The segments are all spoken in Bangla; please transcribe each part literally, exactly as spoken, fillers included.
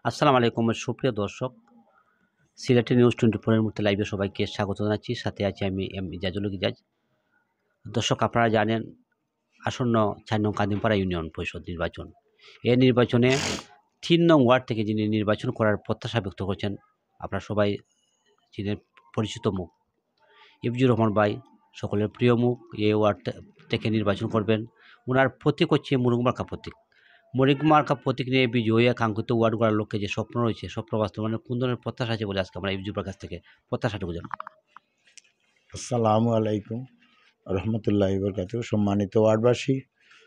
আসসালামু আলাইকুম সুপ্রিয় দর্শক, সিলেটি নিউজ টোয়েন্টি ফোর এর মধ্যে লাইভে সবাইকে স্বাগত জানাচ্ছি। সাথে আছি আমি এম ইজাজুল ইজাজ। দর্শক, আপনারা জানেন আসন্ন চার নং কাদিমপাড়া ইউনিয়ন পরিষদ নির্বাচন। এই নির্বাচনে তিন নং ওয়ার্ড থেকে যিনি নির্বাচন করার প্রত্যাশা ব্যক্ত করছেন, আপনারা সবাই যিনি পরিচিত মুখ, ইফজুর রহমান ভাই, সকলের প্রিয় মুখ। এই ওয়ার্ড থেকে নির্বাচন করবেন। ওনার প্রতীক হচ্ছে মুরুগমার্কা প্রতীক। মুরুগমার্কা প্রতীক নিয়ে বিজয়ী কাঙ্ক্ষিত ওয়ার্ড করার লক্ষ্যে যে স্বপ্ন রয়েছে, স্বপ্ন বাস্তবায়নের কোন ধরনের প্রত্যাশা আছে বলে আজকে আমরা ইফজুর কাছ থেকে প্রত্যাশাটুকু জানব। আসসালামু আলাইকুম রহমতুল্লাহি বরকাতুহু। সম্মানিত ওয়ার্ডবাসী,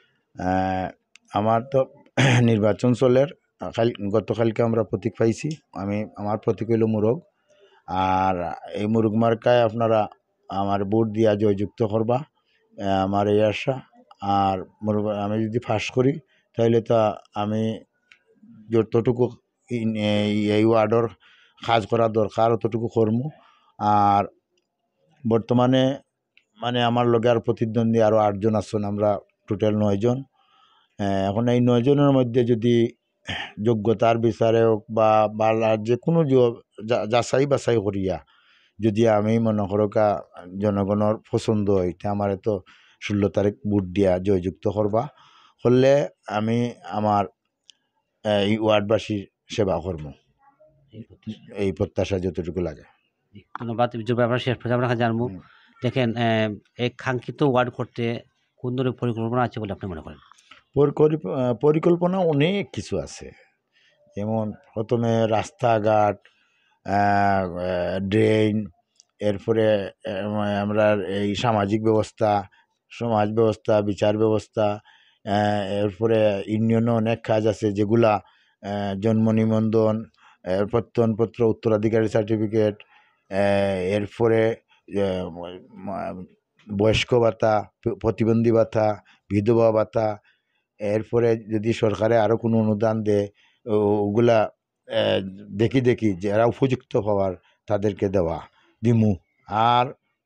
আমার তো নির্বাচন চলের কাল গতকালকে আমরা প্রতীক পাইছি। আমি আমার প্রতীক হইল মুরগ, আর এই মুরগ মার্কায় আপনারা আমার ভোট দিয়া জয়যুক্ত করবা, আমার এই আশা। আর মুরগ আমি যদি ফাঁস করি তাহলে তো আমি যতটুকু এই ওয়ার্ডর কাজ করা দরকার অতটুকু করবো। আর বর্তমানে মানে আমার লগে আর প্রতিদ্বন্দ্বী আরও আটজন আছেন, আমরা টোটাল নয়জন। এখন এই নয়জনের মধ্যে যদি যোগ্যতার বিচারে হোক বা বালার যে কোনো যাচাই বাছাই করিয়া যদি আমি মনে করো কা জনগণের পছন্দ হয়, আমার তো ষোলো তারিখ ভোট দিয়া জয়যুক্ত করবা করলে আমি আমার এই ওয়ার্ডবাসীর সেবা করব, এই প্রত্যাশা যতটুকু লাগে। ধন্যবাদ ইফজুর ভাই। আমরা শেষ পর্যন্ত আমরা জানবো, দেখেন এই কাঙ্ক্ষিত ওয়ার্ড করতে কোন ধরনের পরিকল্পনা আছে বলে আপনি মনে করেন? পরিকল্পনা অনেক কিছু আছে, যেমন প্রথমে রাস্তাঘাট, ড্রেন, এরপরে আমরা এই সামাজিক ব্যবস্থা, সমাজ ব্যবস্থা, বিচার ব্যবস্থা, এরপরে ইউনিয়নে অনেক কাজ আছে যেগুলা জন্ম নিবন্ধন, প্রত্যয়নপত্র, উত্তরাধিকারী সার্টিফিকেট, এরপরে বয়স্ক ভাতা, প্রতিবন্ধী ভাতা, বিধবা ভাতা, এরপরে যদি সরকারে আরও কোনো অনুদান দেয় ওগুলা দেখি দেখি যারা উপযুক্ত হওয়ার তাদেরকে দেওয়া দিমু। আর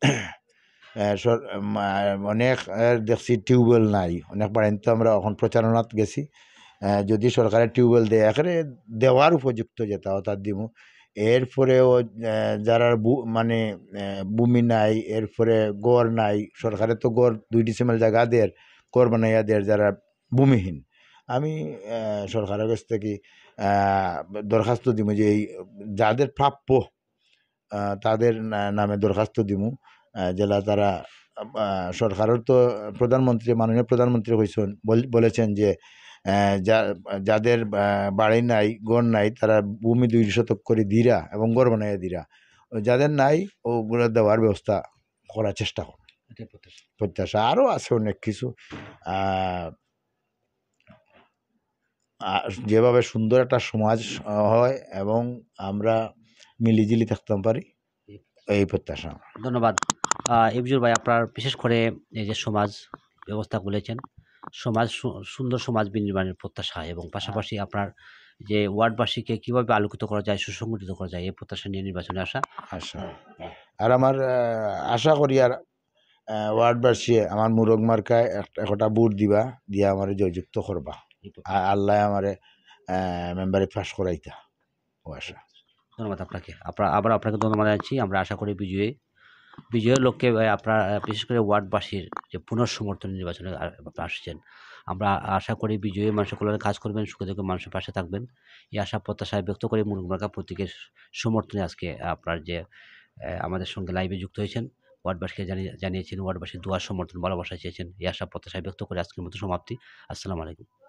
অনেক দেখছি টিউবওয়েল নাই, অনেক বাড়িতে আমরা এখন প্রচারণাত গেছি, যদি সরকারের টিউবওয়েল দেয় এখানে দেওয়ার উপযুক্ত যেটা তার দিমু। এরপরেও যারা মানে ভূমি নাই, এরপরে গড় নাই, সরকারের তো গড় দুই ডিসিমেল জায়গা দের গড় বানাইয়া দের যারা ভূমিহীন, আমি সরকারের কাছ থেকে দরখাস্ত দিব যে এই যাদের প্রাপ্য তাদের নামে দরখাস্ত দিব, জেলা তারা সরকারের তো প্রধানমন্ত্রী, মাননীয় প্রধানমন্ত্রী হয়েছেন, বলেছেন যে যাদের বাড়ি নাই, গড় নাই, তারা ভূমি দুই শতক করে দিরা এবং গড় বানাইয়া দিরা, যাদের নাই ওগুলো দেওয়ার ব্যবস্থা করার চেষ্টা করো। প্রত্যাশা আরও আছে অনেক কিছু, যেভাবে সুন্দর একটা সমাজ হয় এবং আমরা মিলিঝিলি থাকতে পারি, এই প্রত্যাশা। ধন্যবাদ ইফজুর ভাই। আপনার বিশেষ করে এই যে সমাজ ব্যবস্থা বলেছেন, সমাজ সুন্দর সমাজ বিনির্মাণের প্রত্যাশা এবং পাশাপাশি আপনার যে ওয়ার্ডবাসীকে কীভাবে আলোকিত করা যায়, সুসংগঠিত করা যায়, এই প্রত্যাশা নিয়ে নির্বাচনে আসা আশা। আর আমার আশা করি আর ওয়ার্ডবাসী আমার মুরগ মার্কায় একটা ভোট দিবা, দিয়া আমার জয়যুক্ত করবা, আল্লাহ আমার মেম্বারে পাস করাইতা ও আশা। ধন্যবাদ আপনাকে। আপনার আবার আপনাকে ধন্যবাদ জানাচ্ছি। আমরা আশা করি বিজয়ী বিজয়ের লক্ষ্যে আপনার বিশেষ করে ওয়ার্ডবাসীর যে পুনঃসমর্থন নির্বাচনে আসছেন, আমরা আশা করি বিজয়ী মানুষের কল্যাণে কাজ করবেন, সুখে দুঃখে মানুষের পাশে থাকবেন, এই আশা প্রত্যাশায় ব্যক্ত করে মুরুগমার্কা প্রতীকের সমর্থনে আজকে আপনার যে আমাদের সঙ্গে লাইভে যুক্ত হয়েছেন, ওয়ার্ডবাসীকে জানিয়ে জানিয়েছেন ওয়ার্ডবাসীর দোয়ার সমর্থন ভালোবাসা চেয়েছেন, এই আশা প্রত্যাশায় ব্যক্ত করে আজকের মতো সমাপ্তি। আসসালামু আলাইকুম।